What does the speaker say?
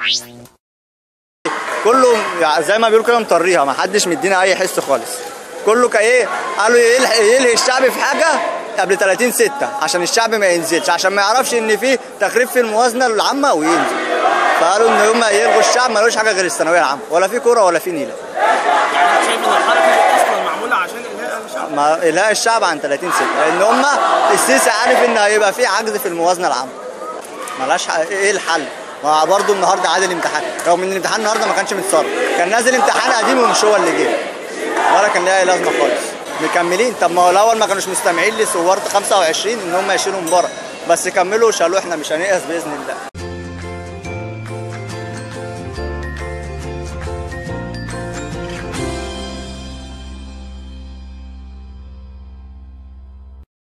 كله زي ما بيقولوا كده مطريها، ما حدش مدينا اي حس خالص. كله كايه قالوا يلهي الشعب في حاجه قبل 30/6 عشان الشعب ما ينزلش، عشان ما يعرفش ان في تخريب في الموازنه العامه وينزل. فقالوا ان هم يلغوا الشعب، مالوش حاجه غير الثانويه العامه، ولا في كوره ولا في نيله. يعني شايف ان الحركه دي اصلا معموله عشان الهاء الشعب؟ ما الهاء الشعب عن 30/6، لان هم السيسي عارف ان هيبقى في عجز في الموازنه العامه. مالهاش ايه الحل؟ ما برضه النهارده عادل امتحان، رغم ان الامتحان النهارده ما كانش متصرف، كان نازل امتحان قديم ومش هو اللي جه، ولا كان ليه اي لازمه خالص. مكملين. طب ما هو الاول ما كانوش مستمعين لي، صورت 25 ان هم يشيلوا مباراه، بس كملوا وشالوه، احنا مش هنيأس باذن الله.